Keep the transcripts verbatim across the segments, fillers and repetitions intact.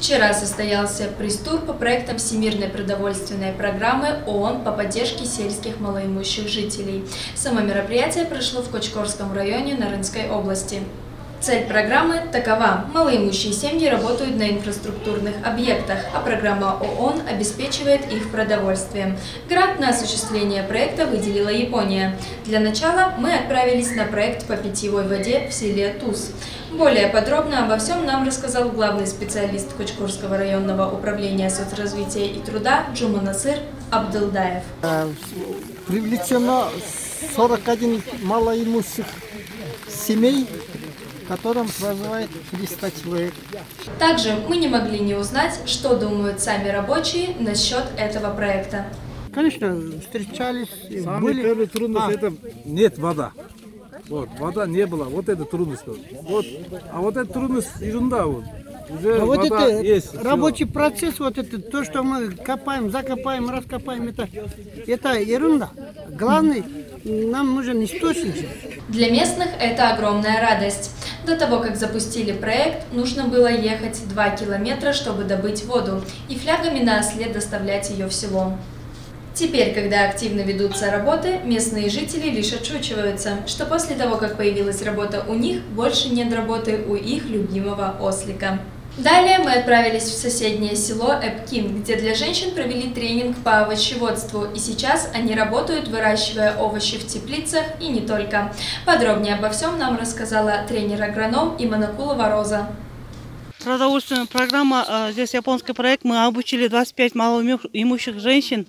Вчера состоялся пресс-тур по проектам Всемирной продовольственной программы ООН по поддержке сельских малоимущих жителей. Само мероприятие прошло в Кочкорском районе Нарынской области. Цель программы такова. Малоимущие семьи работают на инфраструктурных объектах, а программа ООН обеспечивает их продовольствием. Грант на осуществление проекта выделила Япония. Для начала мы отправились на проект по питьевой воде в селе Туз. Более подробно обо всем нам рассказал главный специалист Кочкорского районного управления соцразвития и труда Джуманасыр Абдылдаев. Привлечено сорок один малоимущих семей, в котором проживает триста человек. Также мы не могли не узнать, что думают сами рабочие насчет этого проекта. Конечно, встречались. Самый были... первый трудность а. это нет вода. Вот, вода не было, вот это трудность. Вот, а вот эта трудность ерунда. Вот. Уже а вот вода это есть, рабочий все. процесс, вот это то, что мы копаем, закопаем, раскопаем, это, это ерунда. Главное, нам нужен источник. Для местных это огромная радость. До того, как запустили проект, нужно было ехать два километра, чтобы добыть воду, и флягами на осле доставлять ее в село. Теперь, когда активно ведутся работы, местные жители лишь отшучиваются, что после того, как появилась работа у них, больше нет работы у их любимого ослика. Далее мы отправились в соседнее село Эпкин, где для женщин провели тренинг по овощеводству, и сейчас они работают, выращивая овощи в теплицах и не только. Подробнее обо всем нам рассказала тренер-агроном Иманакулова Роза. Продовольственная программа, здесь японский проект, мы обучили двадцать пять малоимущих женщин,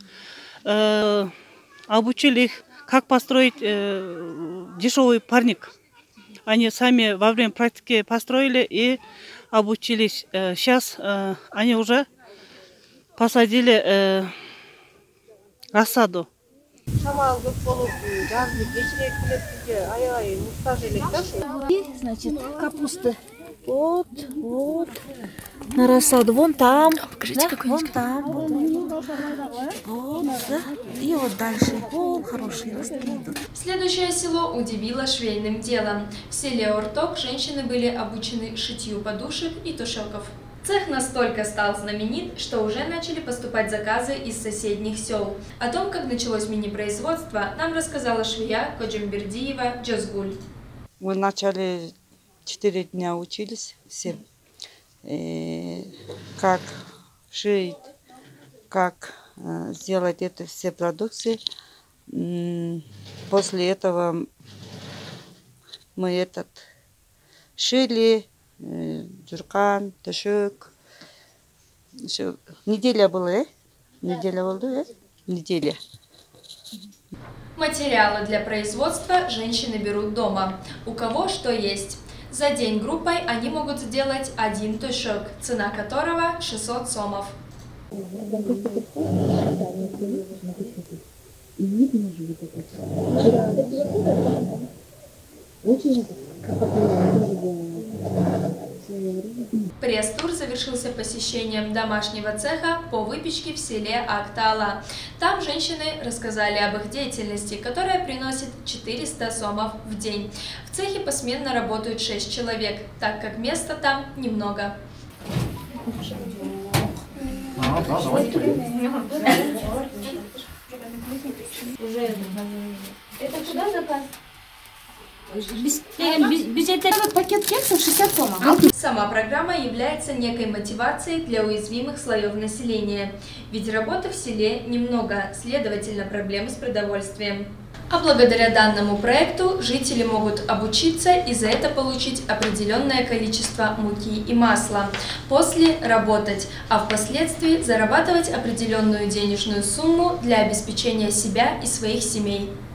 обучили их, как построить дешевый парник. Они сами во время практики построили и обучились. Сейчас они уже посадили рассаду. Значит, капуста. Вот, вот. На рассаду. Вон там. Покажите, да? Вон там. Вот, вот, да. И вот дальше. О, хороший рост. Следующее село удивило швейным делом. В селе Орток женщины были обучены шитью подушек и тушелков. Цех настолько стал знаменит, что уже начали поступать заказы из соседних сел. О том, как началось мини-производство, нам рассказала швея Коджамбердиева Джазгуль. Мы начали четыре дня учились все, и как шить, как э, сделать это все продукции. После этого мы этот шили, э, джуркан, ташук. Неделя была, э? Неделя была, э? Неделя. Материалы для производства женщины берут дома. У кого что есть. За день группой они могут сделать один тушок, цена которого шестьсот сомов. Пресс-тур завершился посещением домашнего цеха по выпечке в селе Актала. Там женщины рассказали об их деятельности, которая приносит четыреста сомов в день. В цехе посменно работают шесть человек, так как места там немного. Это куда заказ? Пакет кексов шестьдесят сомов. Сама программа является некой мотивацией для уязвимых слоев населения, ведь работы в селе немного, следовательно, проблемы с продовольствием. А благодаря данному проекту жители могут обучиться и за это получить определенное количество муки и масла, после работать, а впоследствии зарабатывать определенную денежную сумму для обеспечения себя и своих семей.